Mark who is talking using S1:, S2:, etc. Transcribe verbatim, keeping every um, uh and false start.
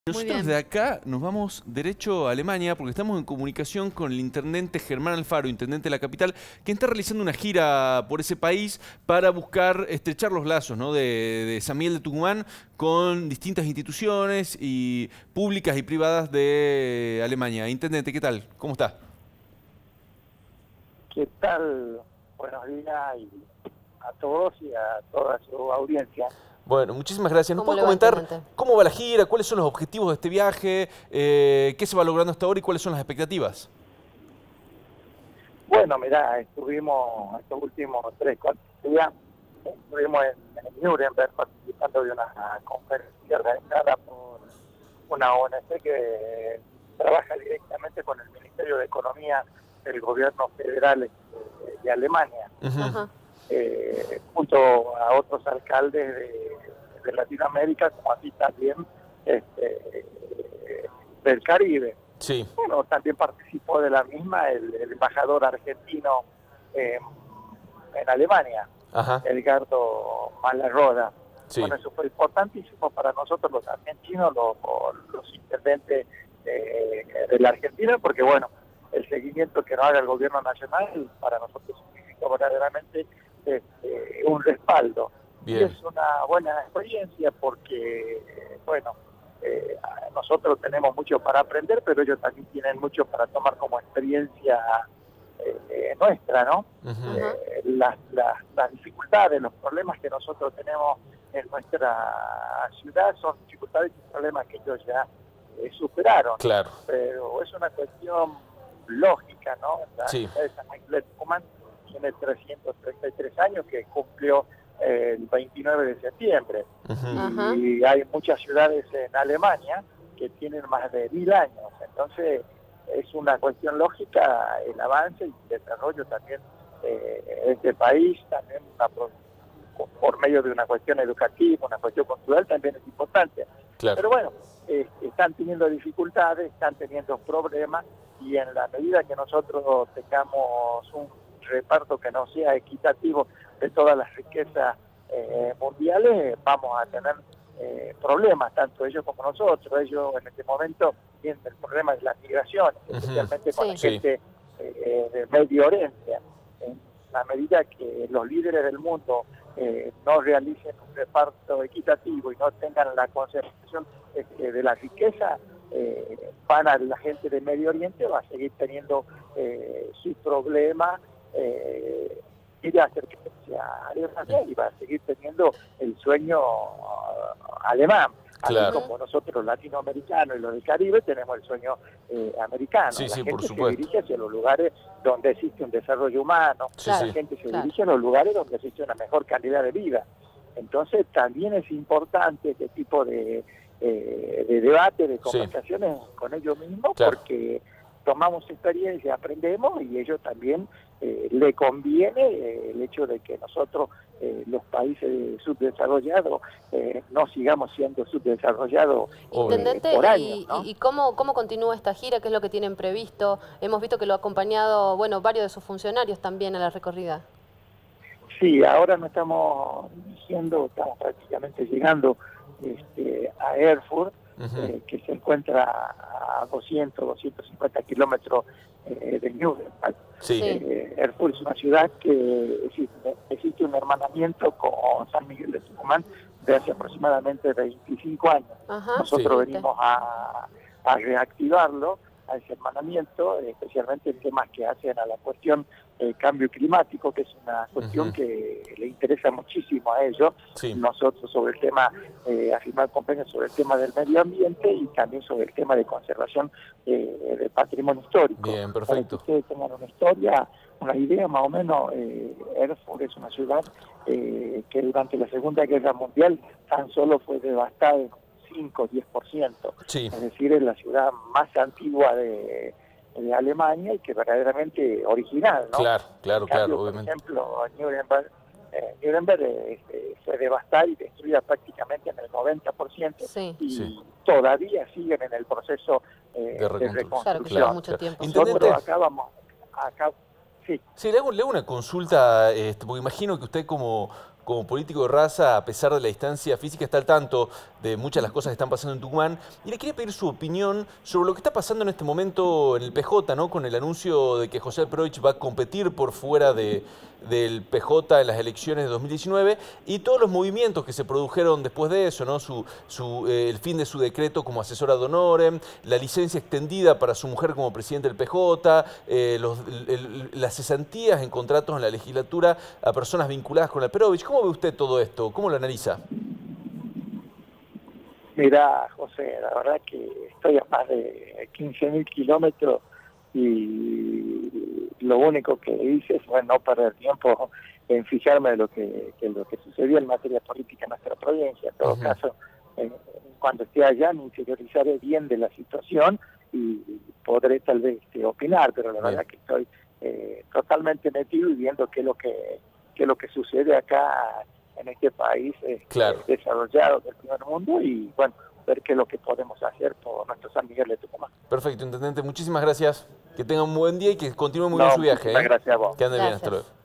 S1: Nosotros de acá nos vamos derecho a Alemania porque estamos en comunicación con el intendente Germán Alfaro, intendente de la capital, que está realizando una gira por ese país para buscar estrechar los lazos, ¿no? de, de San Miguel de Tucumán con distintas instituciones y públicas y privadas de Alemania. Intendente, ¿qué tal? ¿Cómo está?
S2: ¿Qué tal? Buenos días y a todos y a toda su audiencia.
S1: Bueno, muchísimas gracias. ¿Nos puede
S3: va,
S1: comentar
S3: intendente?
S1: cómo va la gira, cuáles son los objetivos de este viaje, eh, qué se va logrando hasta ahora y cuáles son las expectativas?
S2: Bueno, mirá, estuvimos estos últimos tres, cuatro días, estuvimos en, en Nuremberg participando de una conferencia organizada por una O N G que trabaja directamente con el Ministerio de Economía del Gobierno Federal de, de Alemania.
S1: Uh-huh.
S3: Ajá.
S2: Eh, junto a otros alcaldes de, de Latinoamérica, como así también este, del Caribe.
S1: Sí.
S2: Bueno, también participó de la misma el, el embajador argentino eh, en Alemania,
S1: Ajá.
S2: Edgardo Malarroda.
S1: Sí.
S2: Bueno, eso fue importantísimo para nosotros los argentinos, los, los intendentes eh, de la Argentina, porque bueno, el seguimiento que nos haga el gobierno nacional para nosotros significa verdaderamente este, un respaldo.
S1: Bien.
S2: Y es una buena experiencia porque, bueno, eh, nosotros tenemos mucho para aprender, pero ellos también tienen mucho para tomar como experiencia eh, nuestra, ¿no?
S1: Uh-huh.
S2: eh, las, las, las dificultades, los problemas que nosotros tenemos en nuestra ciudad son dificultades y problemas que ellos ya eh, superaron.
S1: Claro.
S2: Pero es una cuestión lógica, ¿no? La
S1: Sí.
S2: ciudad de San Miguel de Tucumán tiene trescientos treinta y tres años, que cumplió eh, el veintinueve de septiembre.
S1: Uh-huh.
S3: Ajá.
S2: Y hay muchas ciudades en Alemania que tienen más de mil años. Entonces, es una cuestión lógica el avance y el desarrollo también eh, de este país, también una, por, por medio de una cuestión educativa, una cuestión cultural, también es importante.
S1: Claro.
S2: Pero bueno, eh, están teniendo dificultades, están teniendo problemas, y en la medida que nosotros tengamos un reparto que no sea equitativo de todas las riquezas eh, mundiales, vamos a tener eh, problemas, tanto ellos como nosotros. Ellos en este momento tienen el problema de las migraciones,
S1: Uh-huh.
S2: especialmente con
S3: Sí.
S2: la gente eh, de Medio Oriente. En la medida que los líderes del mundo eh, no realicen un reparto equitativo y no tengan la conservación eh, de la riqueza, eh, van a la gente de Medio Oriente va a seguir teniendo eh, sus problemas eh, y de acercarse a Alemania y va a seguir teniendo el sueño uh, alemán.
S1: Claro.
S2: Así como nosotros latinoamericanos y los del Caribe tenemos el sueño eh, americano.
S1: Sí,
S2: la
S1: sí,
S2: gente
S1: por
S2: se
S1: supuesto.
S2: dirige hacia los lugares donde existe un desarrollo humano,
S1: Sí,
S2: la
S1: sí.
S2: gente se
S3: Claro.
S2: dirige a los lugares donde existe una mejor calidad de vida. Entonces también es importante este tipo de, eh, de debate, de conversaciones sí. con ellos mismos,
S1: Claro.
S2: porque tomamos experiencia, aprendemos, y ellos también eh, le conviene eh, el hecho de que nosotros, eh, los países subdesarrollados, eh, no sigamos siendo subdesarrollados
S3: Intendente,
S2: eh, por años,
S3: ¿y,
S2: ¿no?
S3: y cómo, cómo continúa esta gira? ¿Qué es lo que tienen previsto? Hemos visto que lo ha acompañado, bueno, varios de sus funcionarios también a la recorrida.
S2: Sí, ahora nos estamos dirigiendo, estamos prácticamente llegando este, a Erfurt, uh-huh. eh, que se encuentra a doscientos, doscientos cincuenta kilómetros eh, de Nuremberg.
S1: Sí.
S2: Eh, Erfurt es una ciudad que existe, existe un hermanamiento con San Miguel de Tucumán de hace aproximadamente veinticinco años.
S3: Ajá.
S2: Nosotros
S3: Sí.
S2: venimos a, a reactivarlo, a ese hermanamiento, especialmente en temas que hacen a la cuestión del cambio climático, que es una cuestión uh-huh. que le interesa muchísimo a ellos. Sí. Nosotros sobre el tema, eh, afirmar convenios sobre el tema del medio ambiente y también sobre el tema de conservación eh, del patrimonio histórico.
S1: Bien, perfecto.
S2: Para que ustedes tengan una historia, una idea más o menos, eh, Erfurt es una ciudad eh, que durante la Segunda Guerra Mundial tan solo fue devastada cinco o diez por ciento.
S1: Sí.
S2: Es decir, es la ciudad más antigua de, de Alemania y que verdaderamente original, ¿no?
S1: Claro, claro,
S2: cambio,
S1: claro, obviamente.
S2: Por ejemplo, Nuremberg, eh, Nuremberg eh, fue devastada y destruida prácticamente en el noventa por ciento
S3: sí.
S2: y
S1: sí.
S2: todavía siguen en el proceso eh,
S1: de reconstrucción.
S2: De reconstrucción.
S3: Claro, que lleva mucho tiempo.
S2: Nosotros acá vamos, acá, sí.
S1: Sí, le hago, le hago una consulta, este, porque imagino que usted como, como político de raza, a pesar de la distancia física, está al tanto de muchas de las cosas que están pasando en Tucumán. Y le quería pedir su opinión sobre lo que está pasando en este momento en el P J, ¿no? Con el anuncio de que José Alperovich va a competir por fuera de, del P J en las elecciones de dos mil diecinueve y todos los movimientos que se produjeron después de eso, ¿no? Su, su, eh, el fin de su decreto como asesora de honorem, la licencia extendida para su mujer como presidente del P J, eh, los, el, el, las cesantías en contratos en la legislatura a personas vinculadas con Alperovich. ¿Cómo ve usted todo esto? ¿Cómo lo analiza?
S2: Mira, José, la verdad que estoy a más de quince mil kilómetros y lo único que hice fue no perder tiempo en fijarme de lo que, que lo que sucedía en materia política en nuestra provincia. En todo uh-huh. caso, eh, cuando esté allá me interiorizaré bien de la situación y podré tal vez este, opinar, pero la bien. verdad que estoy eh, totalmente metido y viendo qué es lo que, qué es lo que sucede acá en este país eh,
S1: claro.
S2: desarrollado del primer mundo y bueno, ver qué es lo que podemos hacer por nuestro San Miguel de Tucumán.
S1: Perfecto, intendente, muchísimas gracias. Que tenga un buen día y que continúe muy
S2: no,
S1: bien su viaje.
S2: Muchas
S1: ¿eh?
S2: gracias a vos.
S1: Que ande
S3: Gracias.
S1: bien, hasta luego.